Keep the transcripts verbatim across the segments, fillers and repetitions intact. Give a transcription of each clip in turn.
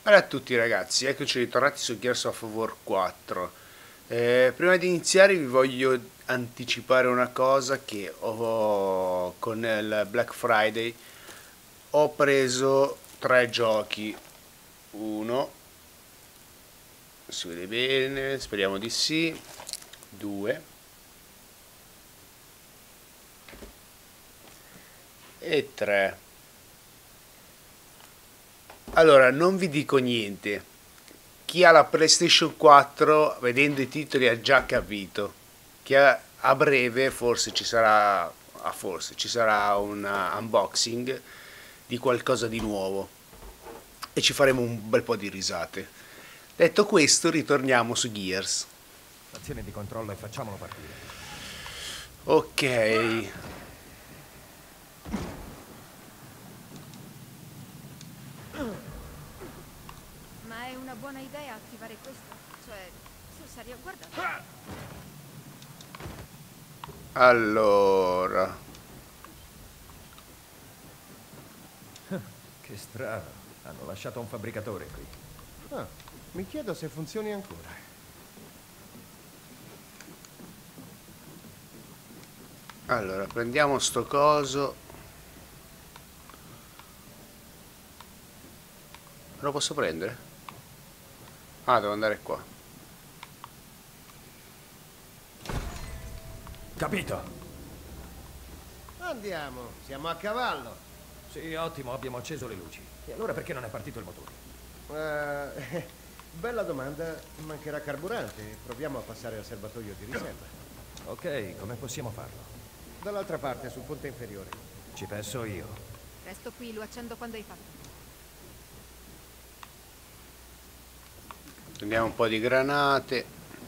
Ciao a tutti ragazzi, eccoci ritornati su Gears of War quattro. Eh, prima di iniziare vi voglio anticipare una cosa che ho, con il Black Friday ho preso tre giochi. Uno, si vede bene, speriamo di sì. Due e tre. Allora, non vi dico niente. Chi ha la PlayStation quattro, vedendo i titoli, ha già capito. Chi ha, a breve forse ci sarà, ah, forse ci sarà un uh, unboxing di qualcosa di nuovo e ci faremo un bel po' di risate. Detto questo, ritorniamo su Gears. Azione di controllo e facciamolo partire. Ok. Ma è una buona idea attivare questo? Cioè, sul serio, guarda. Allora, Che strano, hanno lasciato un fabbricatore qui. Ah, mi chiedo se funzioni ancora. allora prendiamo sto coso. Lo posso prendere? Ah, devo andare qua. Capito? Andiamo, siamo a cavallo. Sì, ottimo, abbiamo acceso le luci. E allora perché non è partito il motore? Eh, bella domanda, mancherà carburante. Proviamo a passare al serbatoio di riserva. Ok, come possiamo farlo? Dall'altra parte, sul ponte inferiore. Ci penso io. Resto qui, lo accendo quando hai fatto. Prendiamo un po' di granate.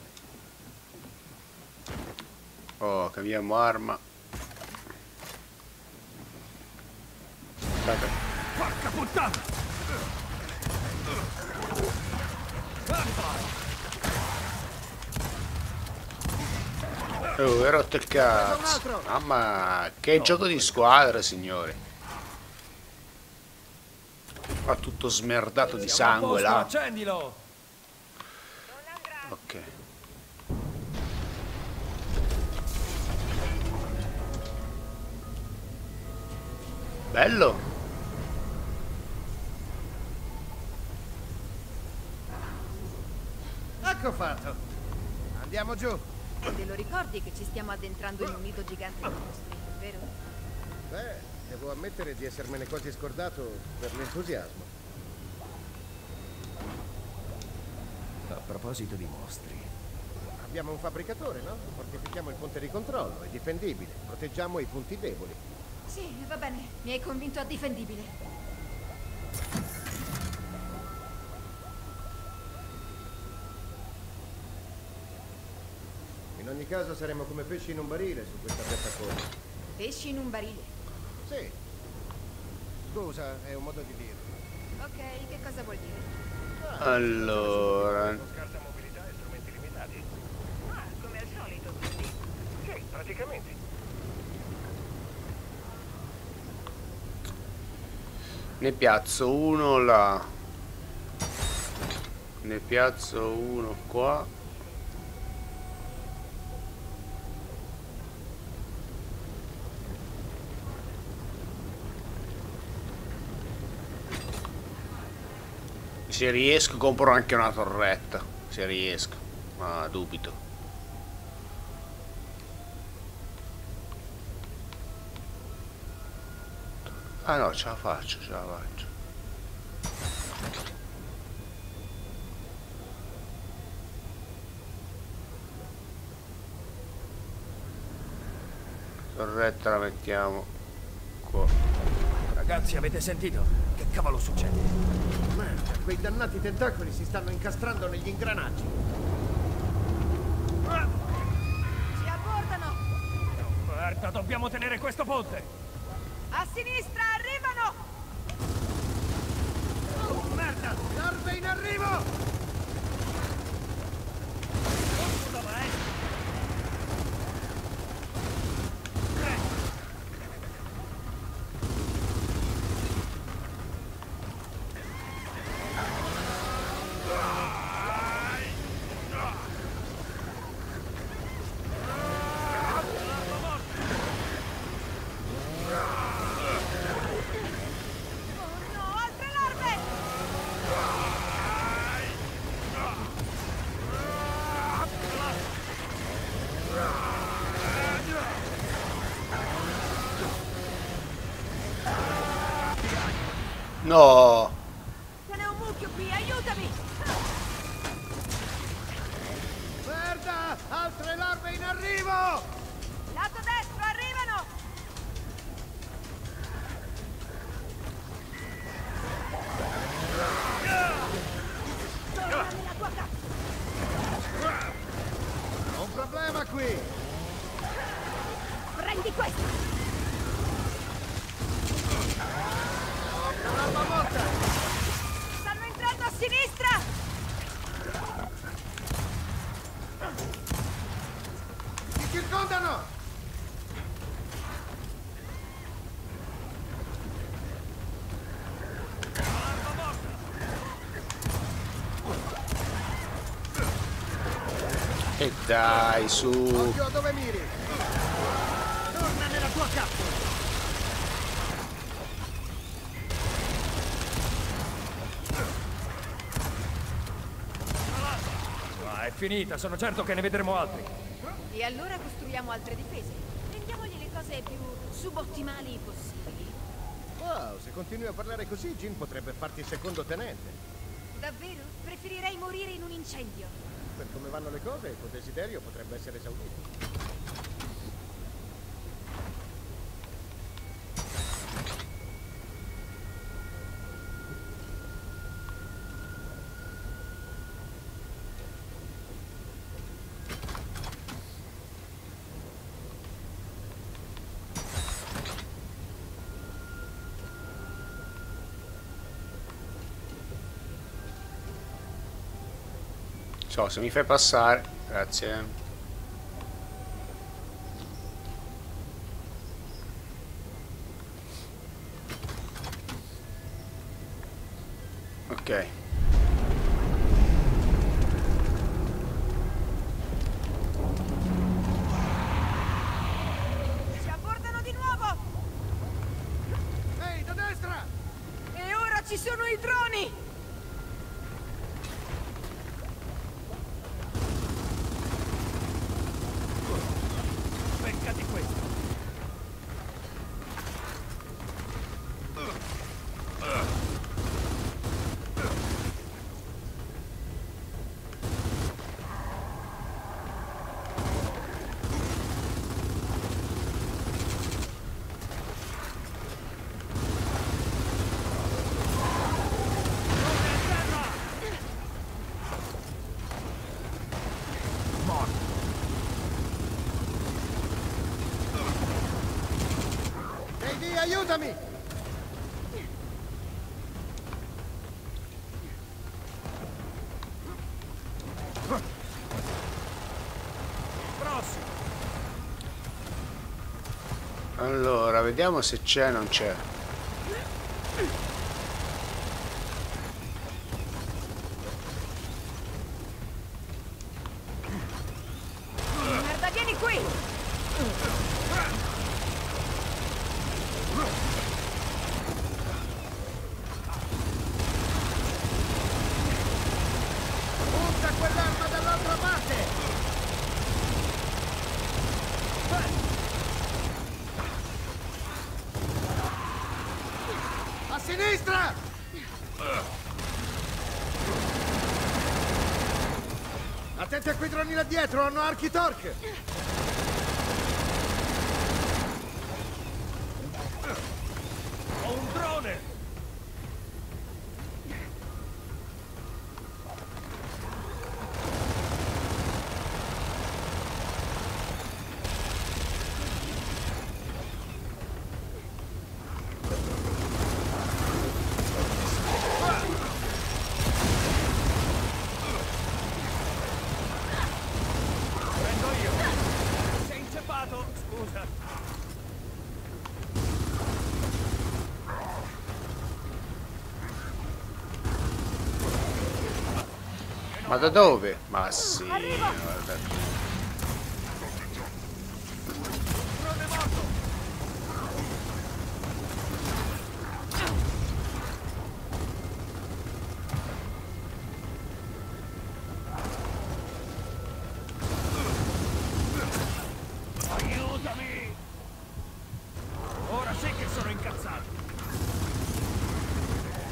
Oh, cambiamo arma. Aspetta. Porca puttana! Oh, hai rotto il cazzo. Mamma, che gioco di squadra, signore. Fa tutto smerdato di Siamo a sangue posto, là. accendilo! Ok. Bello. Ecco fatto. Andiamo giù. Te lo ricordi che ci stiamo addentrando in un nido gigante di mostri, vero? Beh, devo ammettere di essermene quasi scordato per l'entusiasmo. A proposito di mostri. Abbiamo un fabbricatore, no? Fortifichiamo il ponte di controllo, è difendibile. Proteggiamo i punti deboli. Sì, va bene. Mi hai convinto a difendibile. In ogni caso saremo come pesci in un barile su questa piattaforma. Pesci in un barile. Sì. Scusa, è un modo di dire. Ok, che cosa vuol dire? Allora, Con scarsa mobilità e strumenti limitati. Ah, come al solito, quindi. Sì, praticamente. ne piazzo uno là. Ne piazzo uno qua. Se riesco compro anche una torretta. Se riesco. Ma dubito. Ah no, ce la faccio, ce la faccio. Torretta la mettiamo qua. Ragazzi, avete sentito? Che cavolo succede? Merda, quei dannati tentacoli si stanno incastrando negli ingranaggi. Ci abbordano! Merda, dobbiamo tenere questo ponte! A sinistra, arrivano! Oh, merda! Larve in arrivo! No! Ce n'è un mucchio qui, aiutami! Merda! Altre larve in arrivo! Lato destro, arrivano! Torna nella tua capsula! Ho un problema qui! Prendi questo! Una larva morta! Stanno entrando a sinistra! Ti circondano! E dai, su! Occhio a dove miri! Torna nella tua capsula! Ma è finita, sono certo che ne vedremo altri. E allora costruiamo altre difese. Rendiamogli le cose più subottimali possibili. Wow, se continui a parlare così, Jin potrebbe farti secondo tenente. Davvero? Preferirei morire in un incendio. Per come vanno le cose, il tuo desiderio potrebbe essere esaudito. So, se mi fai passare, grazie. Ok. Si abbordano di nuovo! Ehi, da destra! E ora ci sono i droni! Beccati questo. Ehi, di, aiutami! Prossimo. Allora, vediamo se c'è o non c'è. Merda, vieni qui! Punta quell'arma dall'altra parte! A sinistra! Attenti a quei droni là dietro, hanno archi torque! Ho un drone. Prendo io. Sei inceppato, scusa. Ma da dove? Ma sì, Arrivo! guarda. Drone morto. Aiutami. Ora sì che sono incazzato.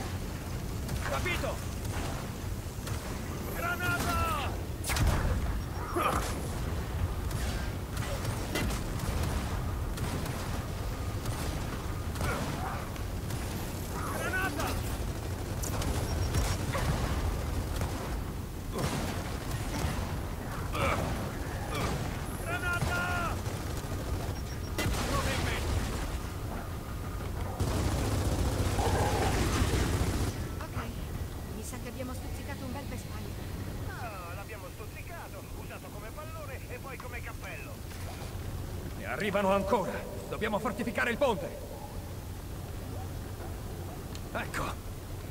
Arrivano ancora! Dobbiamo fortificare il ponte! Ecco!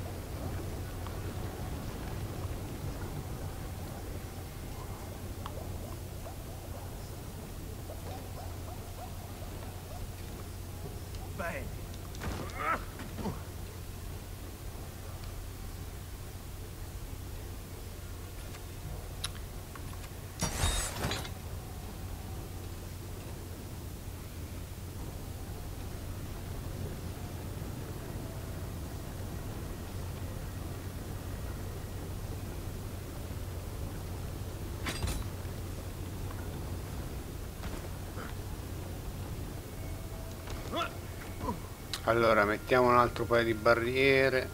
Bene! Allora, mettiamo un altro paio di barriere.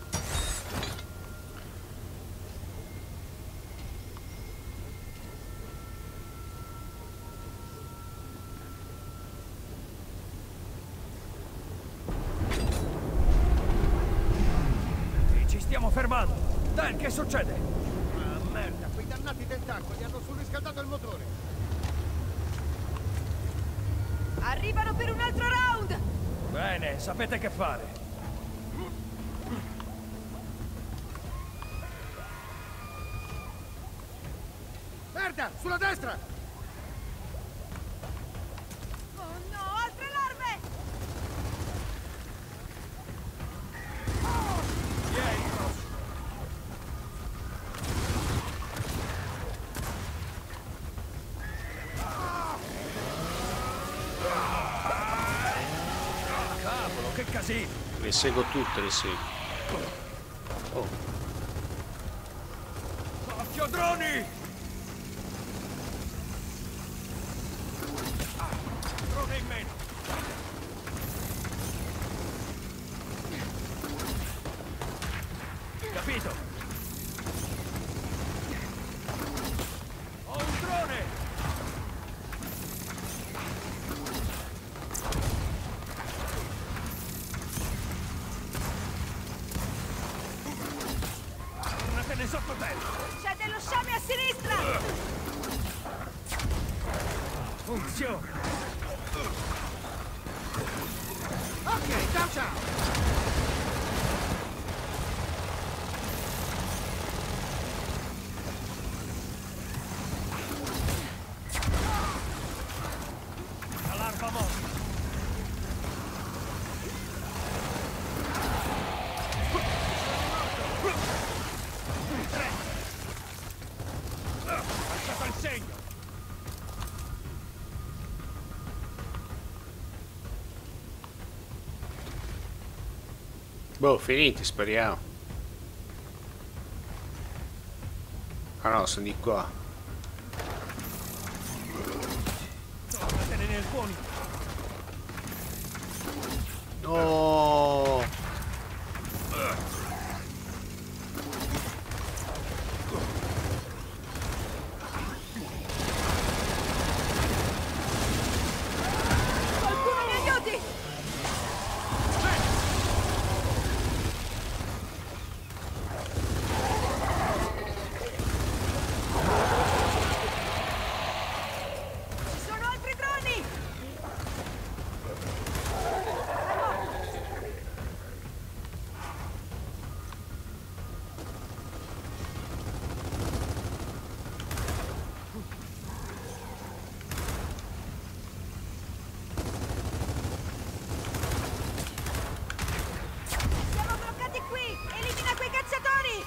E ci stiamo fermando. Dan, che succede? Ah, merda, quei dannati tentacoli hanno surriscaldato il motore. Arrivano per un altro round! Bene, sapete che fare. Merda, sulla destra! Oh no, altre larve! Vieni, Cross. Cavolo, che casino! Le seguo tutte, le seguo. Oh, Occhio droni! Ah, drone in meno! Capito? Ho un drone! Tornatene sottoterra! C'è dello sciame a sinistra! Funziona! Ok, ciao ciao! La larva morta! Tre! Lasciato il segno! boh, finiti, speriamo. Ah no, sono di qua. Tornatene nel pony! No! Qualcuno mi aiuti! Ci sono altri droni! Siamo bloccati qui! Elimina quei cacciatori!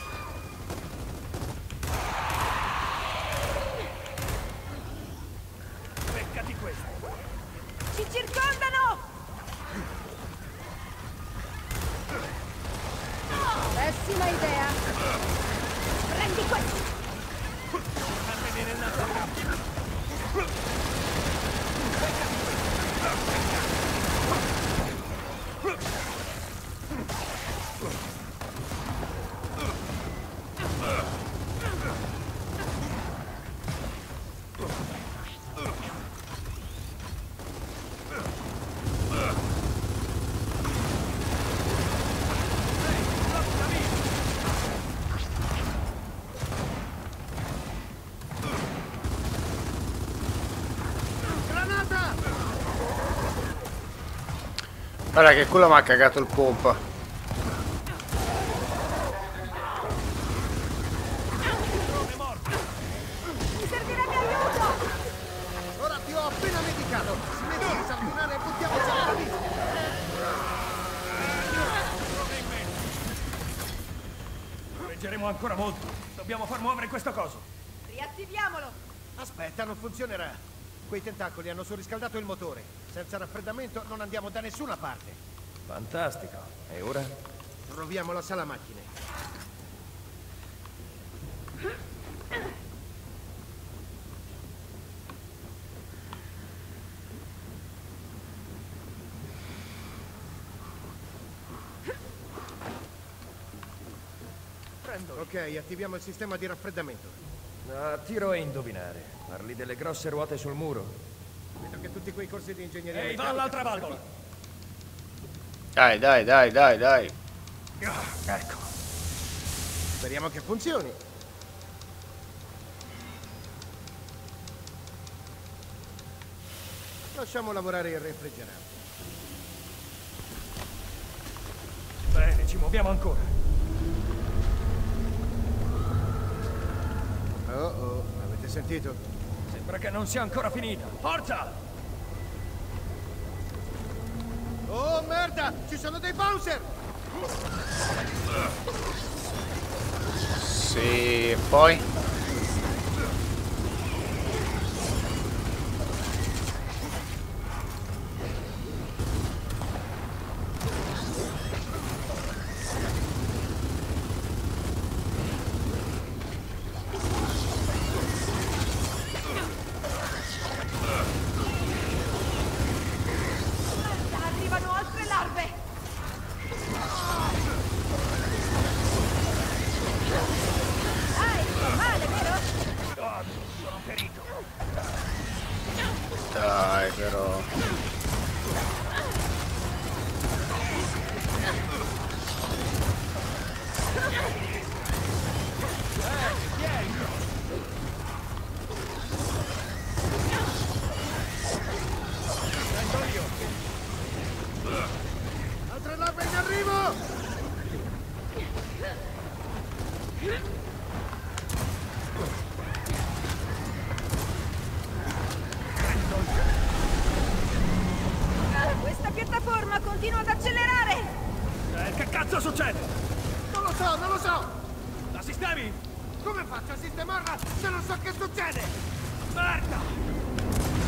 Beccati questo! Ci circondano! Pessima idea! Prendi questo! Tornatene nella tua camera! Guarda che quello mi ha cagato il pompa. Mi servirebbe aiuto! Ora ti ho appena medicato! Smetti di sanguinare e buttiamoci alla radice! Reggeremo ancora molto. Dobbiamo far muovere questo coso. Riattiviamolo! Aspetta, non funzionerà. Quei tentacoli hanno surriscaldato il motore. Senza raffreddamento non andiamo da nessuna parte. Fantastico. E ora? Troviamo la sala macchine. Prendo. Ok, attiviamo il sistema di raffreddamento. Ah, tiro e indovinare. Parli delle grosse ruote sul muro? Vedo che tutti quei corsi di ingegneria... Ehi, va meccanica- all'altra valvola. Dai, dai, dai, dai, dai. Ah, ecco. Speriamo che funzioni. Lasciamo lavorare il refrigerante. Bene, ci muoviamo ancora. Oh oh, avete sentito? Sembra che non sia ancora finita. Forza! Oh merda! Ci sono dei bouncer! Sì, e poi? Arrivano altre larve! Dai, fa male, vero? Oh, sono ferito. Dai, però. Altre larve in arrivo! Questa piattaforma continua ad accelerare! Eh, che cazzo succede? Non lo so, non lo so! La sistemi? Come faccio a sistemarla se non so che succede? Merda!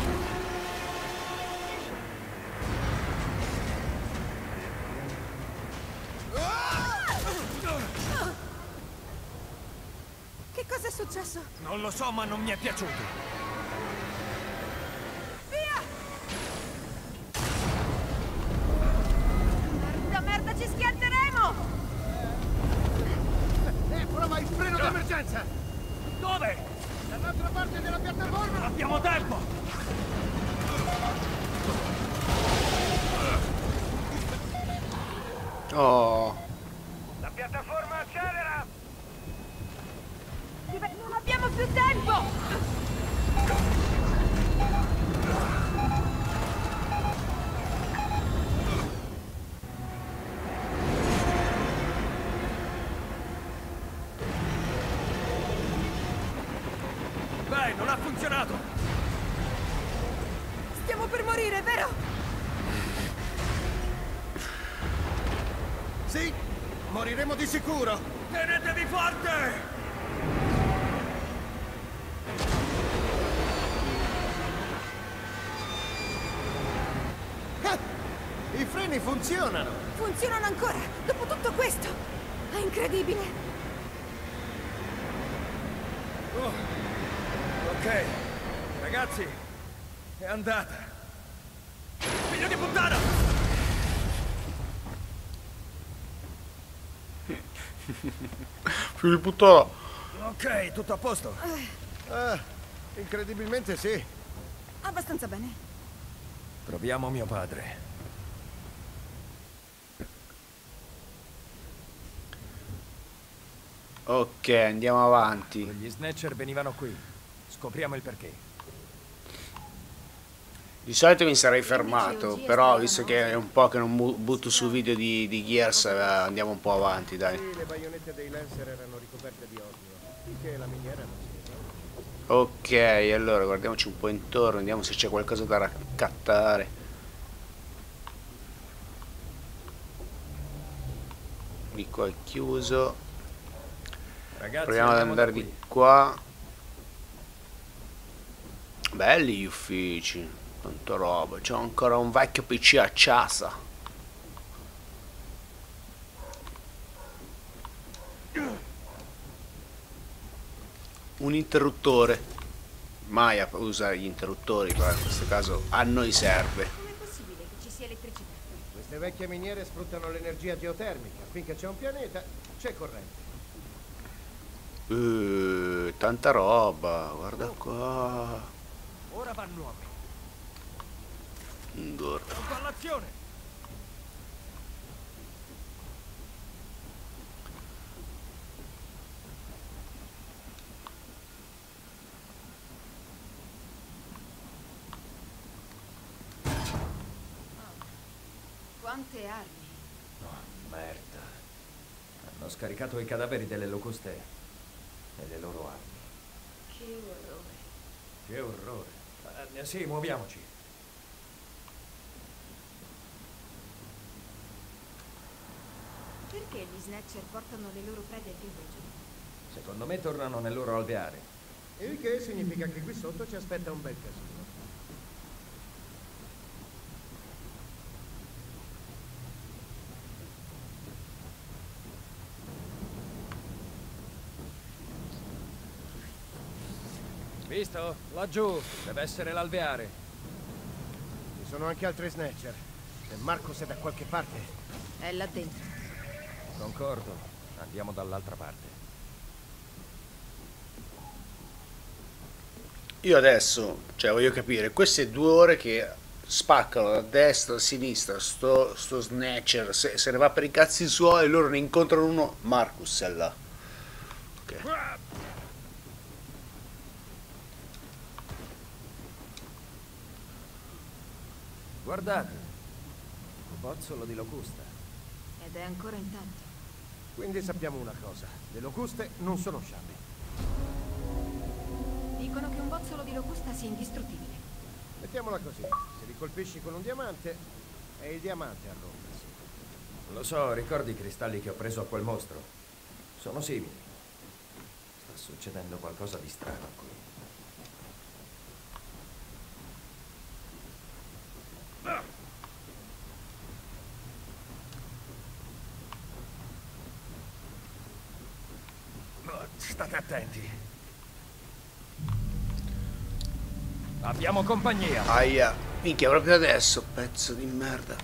Che cosa è successo? Non lo so, ma non mi è piaciuto. Via! Merda, merda, ci schianteremo! Eh, prova il freno d'emergenza! Dove? Dall'altra parte della piattaforma! Abbiamo tempo! Oh. La piattaforma accelera! Non abbiamo più tempo! Beh, non ha funzionato! Stiamo per morire, vero? Sì! Moriremo di sicuro! Tenetevi forte! Ah! I freni funzionano! Funzionano ancora, dopo tutto questo! È incredibile! Oh. Ok, ragazzi, è andata. Figlio di puttana! Figlio di puttana. Ok, tutto a posto. Ah, incredibilmente sì. Abbastanza bene. Troviamo mio padre. Ok, andiamo avanti. Gli Snatcher venivano qui. Scopriamo il perché. Di solito mi sarei fermato, però visto che è un po' che non bu- butto su video di, di Gears, eh, andiamo un po' avanti, dai. Sì, le baionette dei Lancer erano ricoperte di odio, finché la miniera non si è. Ok, allora guardiamoci un po' intorno, vediamo se c'è qualcosa da raccattare. Di qua è chiuso. Ragazzi, Proviamo ad andiamo da andare qui. di qua. Belli gli uffici. Tanta roba. C'è ancora un vecchio P C a casa. Un interruttore. Mai a usare gli interruttori, però in questo caso a noi serve. Com'è possibile che ci sia elettricità? Queste vecchie miniere sfruttano l'energia geotermica. Finché c'è un pianeta, c'è corrente. Uh, tanta roba, guarda qua. Ora vanno a me. Guarda. Pronto all'azione. Quante armi? Oh, merda. Hanno scaricato i cadaveri delle locuste e le loro armi. Che orrore. Che orrore. Eh, sì, muoviamoci. Perché gli Snatcher portano le loro prede fin giù? Secondo me tornano nel loro alveare. Il che significa che qui sotto ci aspetta un bel casino. Visto? Laggiù. Deve essere l'alveare. Ci sono anche altri Snatcher. Se Marcus è da qualche parte, È là dentro. Concordo. Andiamo dall'altra parte. Io adesso, cioè voglio capire, queste due ore che spaccano da destra a sinistra, sto, sto Snatcher, se, se ne va per i cazzi suoi, loro ne incontrano uno, Marcus è là. Ok. Guardate. Un bozzolo di locusta. Ed è ancora intatto. quindi sappiamo una cosa. Le locuste non sono sciabi. Dicono che un bozzolo di locusta sia indistruttibile. Mettiamola così. Se li colpisci con un diamante, è il diamante a rompersi. Lo so, ricordi i cristalli che ho preso a quel mostro? Sono simili. Sta succedendo qualcosa di strano qui. State attenti. Abbiamo compagnia. Aia, minchia, proprio adesso, pezzo di merda.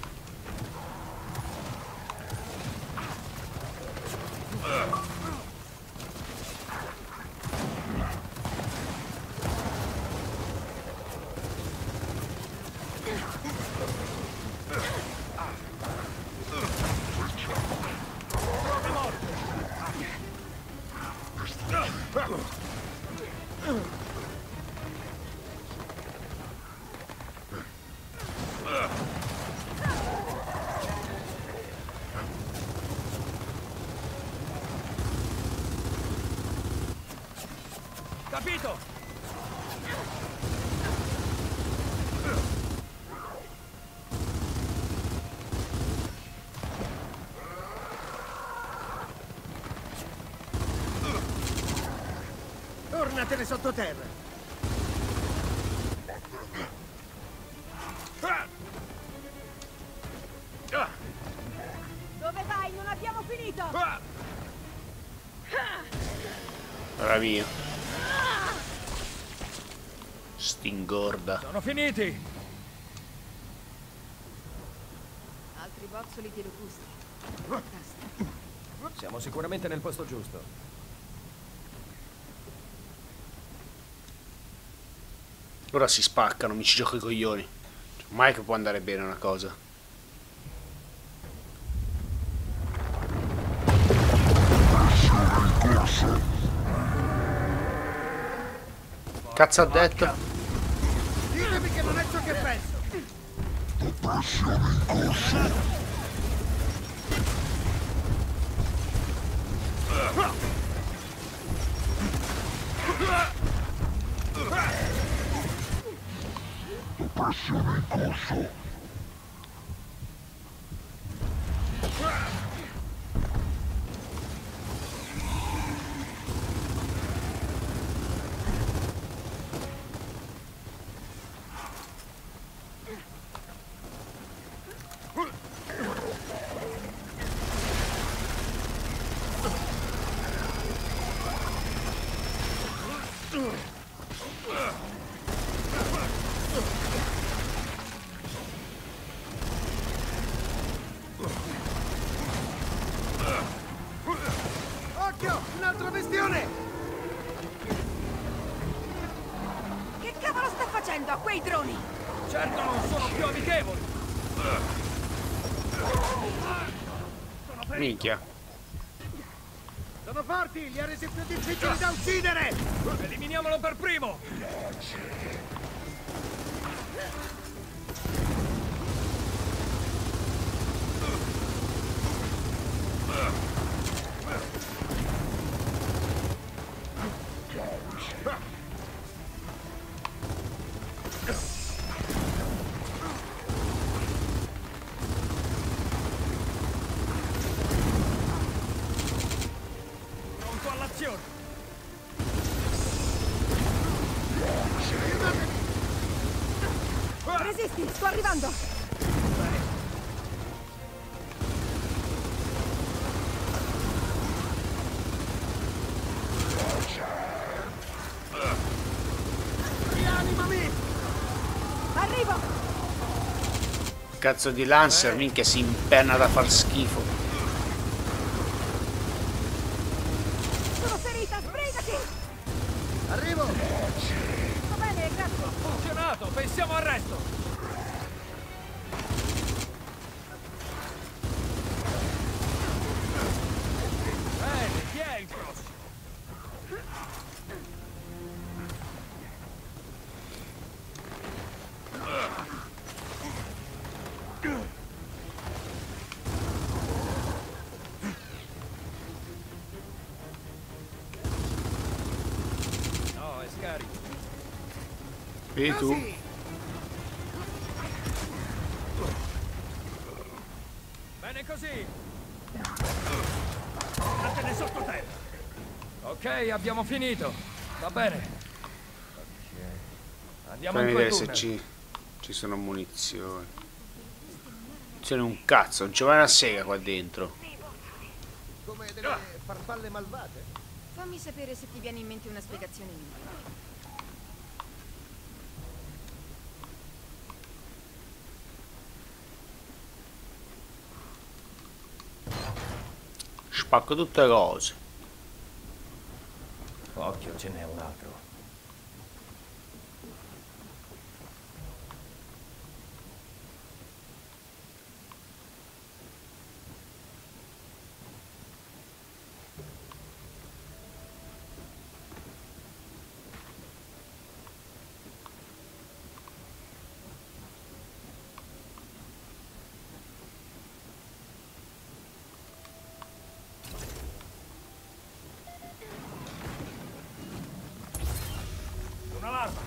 Capito? Tornatene sottoterra! Dove vai? Non abbiamo finito! Ora mio. Stingorda. Sono finiti. Altri bozzoli di locusti. Fantastico. Siamo sicuramente nel posto giusto. Ora si spaccano, mi ci gioco i coglioni. Mai che può andare bene una cosa. Cazzo ha detto? Ditemi che non è cazzo che penso? Occhio, un'altra bestione! Che cavolo sta facendo a quei droni? Certo non sono più amichevoli! Minchia. Sono forti, li ha resi più difficili da uccidere! Eliminiamolo per primo! Pronto all'azione! Resisti, sto arrivando! Rianimami! Arrivo! Cazzo di Lancer, minchia, si impenna da far schifo. Sono ferita, sbrigati! Arrivo! Va bene, grazie! Funzionato! Pensiamo al resto! Bene, chi è il prossimo? No, è scarico. E tu? Bene così! Statene sottoterra! Ok, abbiamo finito. Va bene. Ok. Andiamo Fammi in quel vedere se tunnel. ci, ci sono munizioni. C'è un cazzo, non c'è mai una sega qua dentro. Come delle farfalle malvagie. Fammi sapere se ti viene in mente una spiegazione migliore. Spacco tutte le cose. Occhio, ce n'è un altro. Una larva!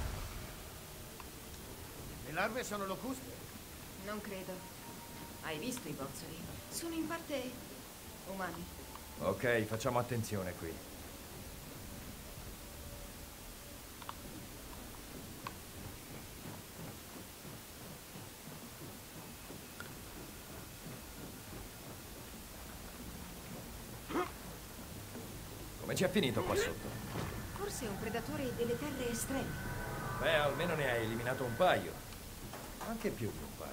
Le larve sono locuste? Non credo. Hai visto i bozzoli? Sono in parte umani. Ok, facciamo attenzione qui. Come ci è finito qua sotto? Forse è un predatore delle terre estreme. Beh, almeno ne hai eliminato un paio. Anche più di un paio.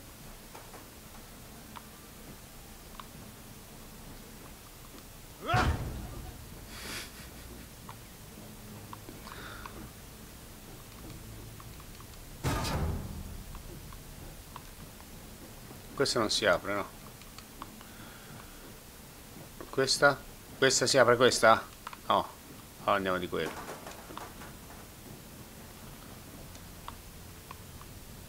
Questa non si apre, no? Questa? Questa si apre, questa? No. Allora andiamo di quello.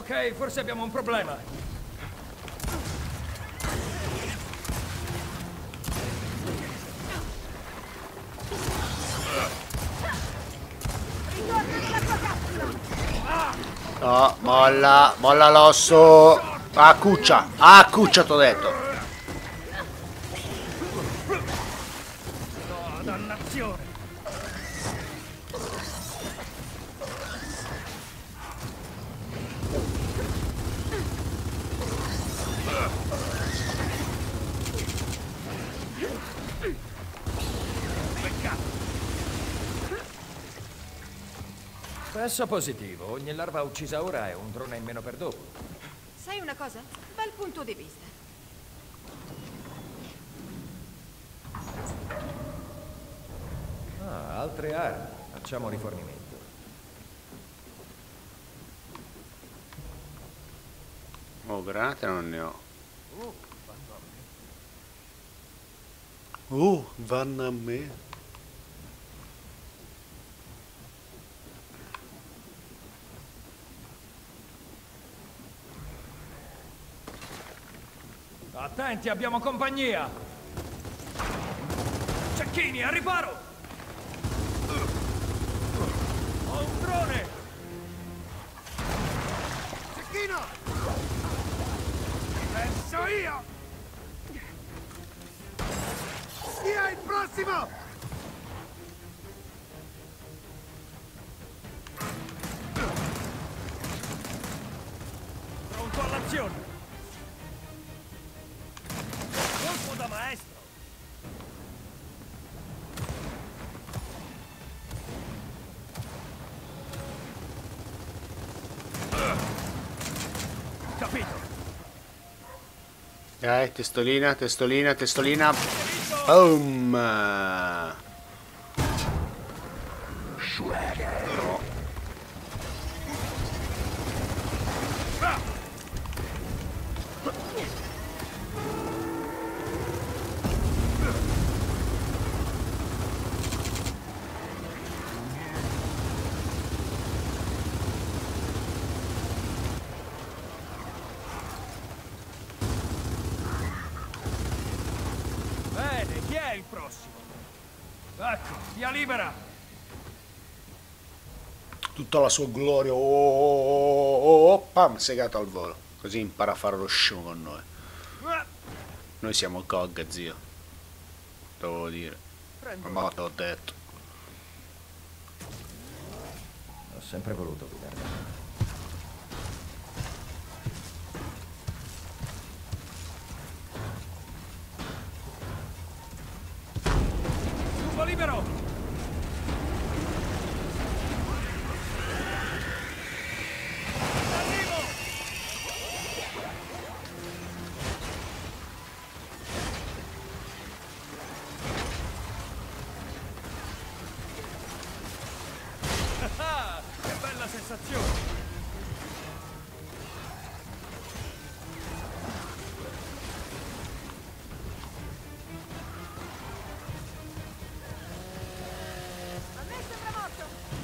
Ok, forse abbiamo un problema. No, molla, molla l'osso. Ah, cuccia, ah, cuccia, t'ho detto. No, dannazione! Testo positivo. Ogni larva uccisa ora è un drone in meno per dopo. Sai una cosa? Bel punto di vista. Ah, altre armi. Facciamo rifornimento. Oh, granate non ne ho. Uh, vanno a me. Attenti, abbiamo compagnia! Cecchini, a riparo! Ho un drone! Cecchino! Penso io! Chi è il prossimo? Pronto all'azione! Colpo da maestro! Capito! Dai, testolina, testolina, testolina. Boom! Bene, chi è il prossimo? Ecco, via libera! Tutta la sua gloria. Oh, oh, oh, oh, pam, segato al volo. Così impara a fare lo show con noi. Noi siamo G O G, zio. Devo dire. Ma te l'ho detto. Ho sempre voluto guidare. Tubo libero! Arrivo! Ah, che bella sensazione! A me sembra morto.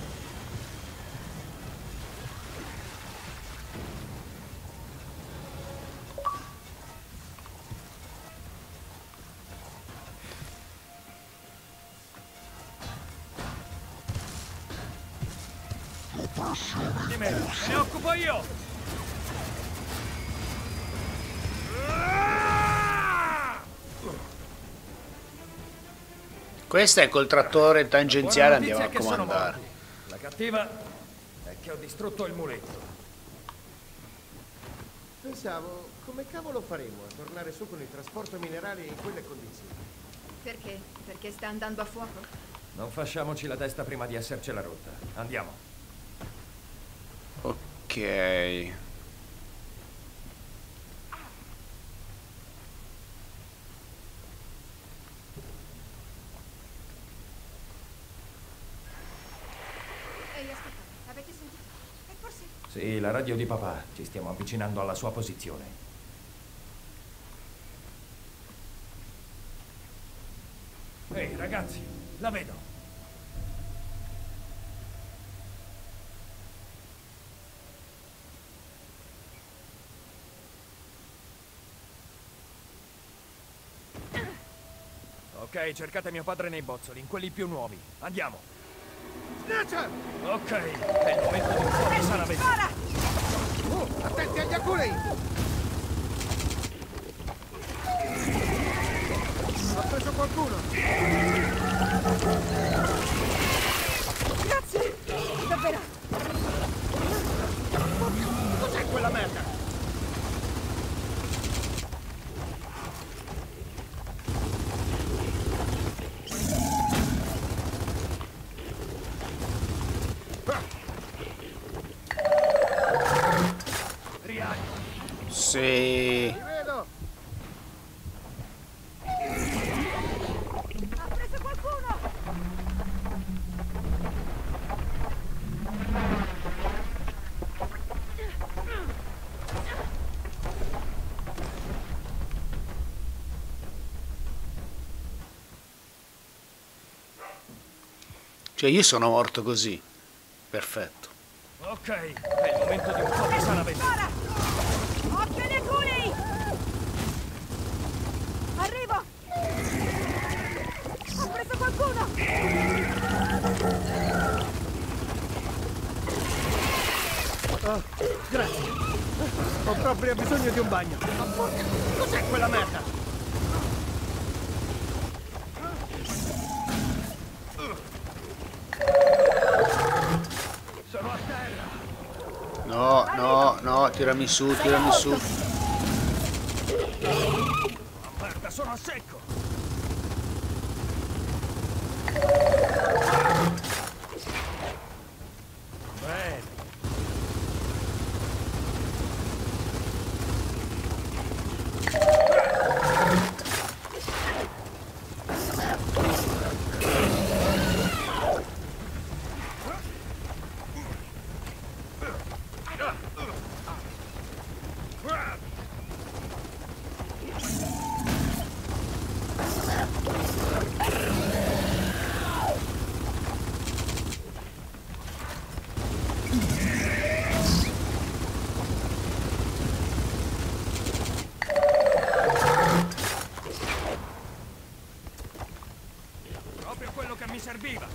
Di me, me ne occupo io! Questo è col trattore tangenziale, Buona andiamo notizia a è che sono comandare. morti. La cattiva è che ho distrutto il muletto. Pensavo, come cavolo faremo a tornare su con il trasporto minerali in quelle condizioni? Perché? Perché sta andando a fuoco? Non fasciamoci la testa prima di essercela rotta. Andiamo. Ok. Ehi, aspetta, avete sentito? È forse... Sì, la radio di papà. Ci stiamo avvicinando alla sua posizione. Ehi, ragazzi, la vedo! Ok, cercate mio padre nei bozzoli, in quelli più nuovi. Andiamo. Snatcher! Ok, è il momento di un po' di sana benzina. Oh, attenti agli aculei! Ho preso qualcuno! Grazie! Davvero! Cos'è quella merda? Sì. Ti vedo! Ha preso qualcuno! Cioè io sono morto così. Perfetto. Ok, è il momento di un po' di sana benzina. Spara! Occhio ai culi! Arrivo! Ho preso qualcuno! Oh, grazie! Ho proprio bisogno di un bagno! Ma porca... Cos'è quella merda? Sono a terra. No, no, no, tirami su, tirami su. Merda, sono a secco. Bene. Proprio quello che mi serviva.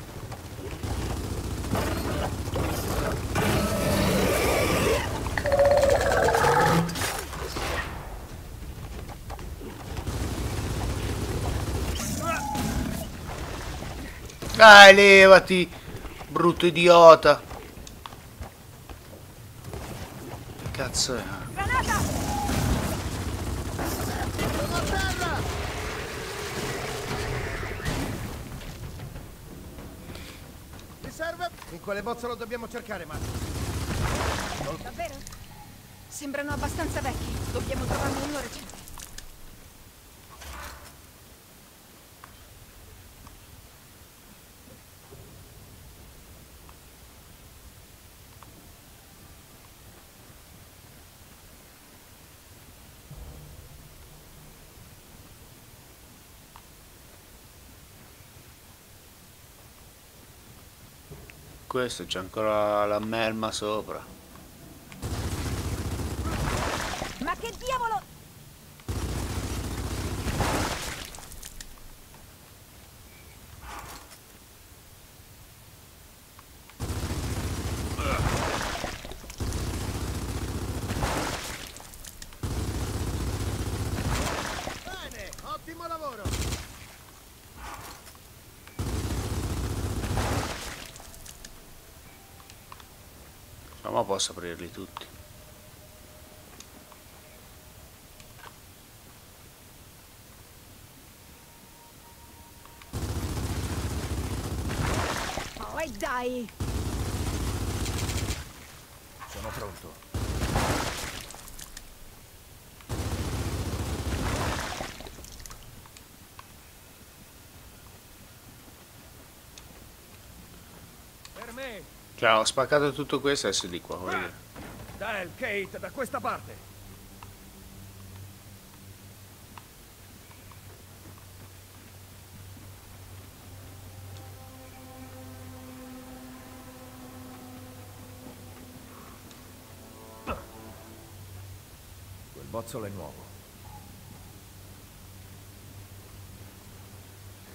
Dai, levati, brutto idiota. Che cazzo è? Granata! Sono a terra! Ti serve? In quale bozza lo dobbiamo cercare, Matt? Davvero? Sembrano abbastanza vecchi. Dobbiamo trovarne uno recente. Questo c'è ancora la melma sopra. Ma che diavolo! Bene, ottimo lavoro! Ma posso aprirli tutti. Oh, e dai! Sono pronto. Per me. Cioè, ho spaccato tutto questo e adesso di qua, voglio dire. Dal, Kate, da questa parte. Quel bozzolo è nuovo.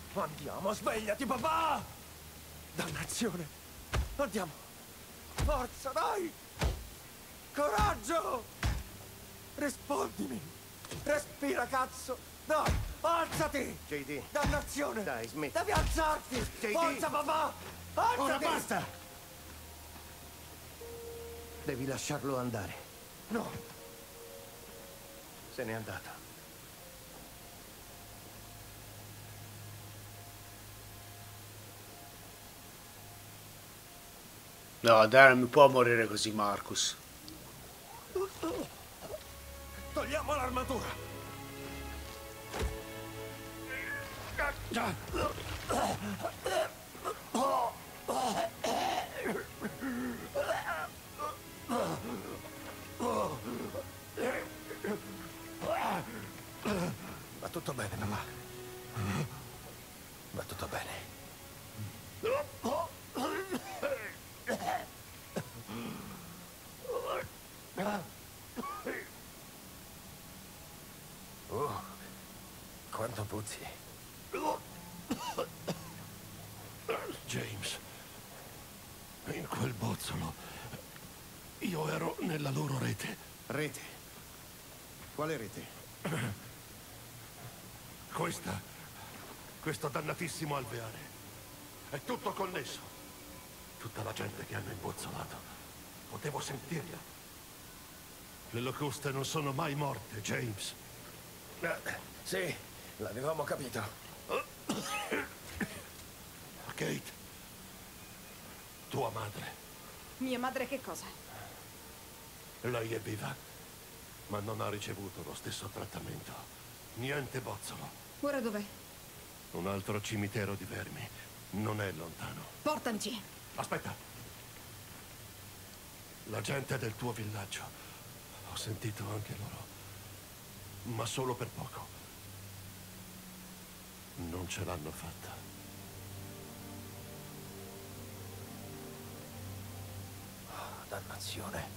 Andiamo, svegliati, papà! Dannazione! Andiamo! Forza, dai! Coraggio! Rispondimi! Respira, cazzo! Dai, alzati! J D. Dannazione! Dai, smetti. Devi alzarti! J D. Forza, papà! Alzati! Ora basta! Devi lasciarlo andare. No! Se n'è andato. No, dai, non mi può morire così, Marcus. Togliamo l'armatura! Va tutto bene, papà. Va tutto bene. Oh, quanto puzzi. James, in quel bozzolo, io ero nella loro rete. Rete? Quale rete? Questa, questo dannatissimo alveare, è tutto connesso. Tutta la gente che hanno imbozzolato, potevo sentirla. Le locuste non sono mai morte, James. Eh, sì, l'avevamo capito. Kate, tua madre, Mia madre che cosa? lei è viva, ma non ha ricevuto lo stesso trattamento. Niente bozzolo. Ora dov'è? Un altro cimitero di vermi. Non è lontano. Portamici. Aspetta. La gente del tuo villaggio. Ho sentito anche loro. Ma solo per poco. Non ce l'hanno fatta. Oh, dannazione.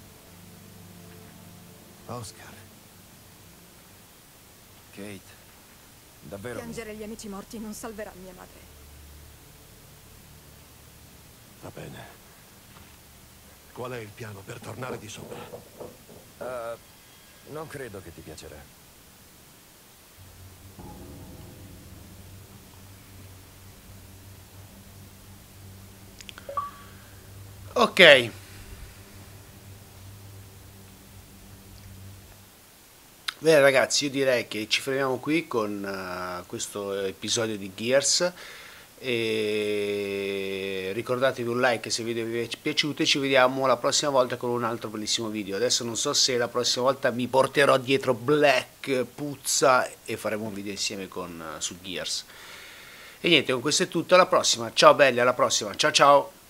Oscar. Kate, davvero? Piangere gli amici morti non salverà mia madre. Va bene. Qual è il piano per tornare di sopra? Uh, non credo che ti piacerà. Ok. Bene ragazzi, io direi che ci fermiamo qui con uh, questo episodio di Gears e ricordatevi un like se il video vi è piaciuto e ci vediamo la prossima volta con un altro bellissimo video. Adesso non so se la prossima volta mi porterò dietro Black, Puzza e faremo un video insieme con, uh, su Gears. E niente, con questo è tutto, alla prossima, ciao belli, alla prossima, ciao ciao!